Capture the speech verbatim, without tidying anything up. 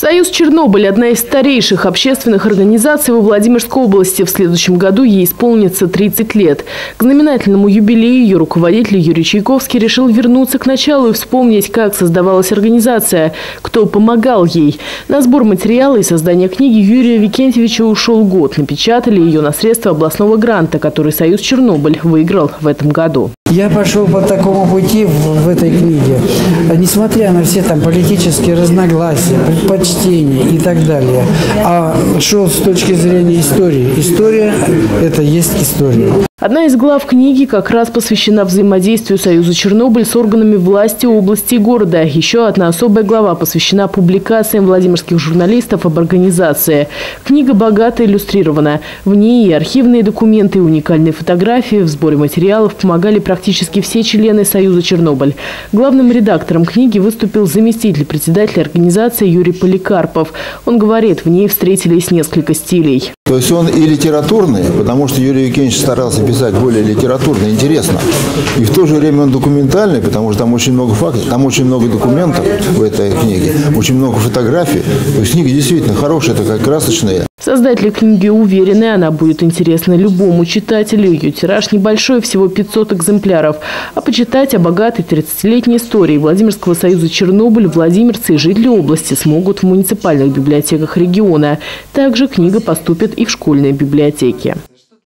Союз Чернобыль – одна из старейших общественных организаций во Владимирской области. В следующем году ей исполнится тридцать лет. К знаменательному юбилею ее руководитель Юрий Чайковский решил вернуться к началу и вспомнить, как создавалась организация, кто помогал ей. На сбор материала и создание книги Юрия Викентьевича ушел год. Напечатали ее на средства областного гранта, который Союз Чернобыль выиграл в этом году. Я пошел по такому пути в, в этой книге. Несмотря на все там политические разногласия, предпочтения и так далее, а шел с точки зрения истории. История – это есть история. Одна из глав книги как раз посвящена взаимодействию Союза Чернобыль с органами власти области и города. Еще одна особая глава посвящена публикациям владимирских журналистов об организации. Книга богато иллюстрирована. В ней и архивные документы, и уникальные фотографии. В сборе материалов помогали практически все члены Союза Чернобыль. Главным редактором книги выступил заместитель председателя организации Юрий Поликарпов. Он говорит, в ней встретились несколько стилей. То есть он и литературный, потому что Юрий Викентьевич старался писать более литературно, интересно. И в то же время он документальный, потому что там очень много фактов, там очень много документов в этой книге, очень много фотографий. То есть книга действительно хорошая, такая красочная. Создатели книги уверены, она будет интересна любому читателю. Ее тираж небольшой, всего пятьсот экземпляров. А почитать о богатой тридцатилетней истории Владимирского союза Чернобыль владимирцы и жители области смогут в муниципальных библиотеках региона. Также книга поступит и в школьные библиотеки.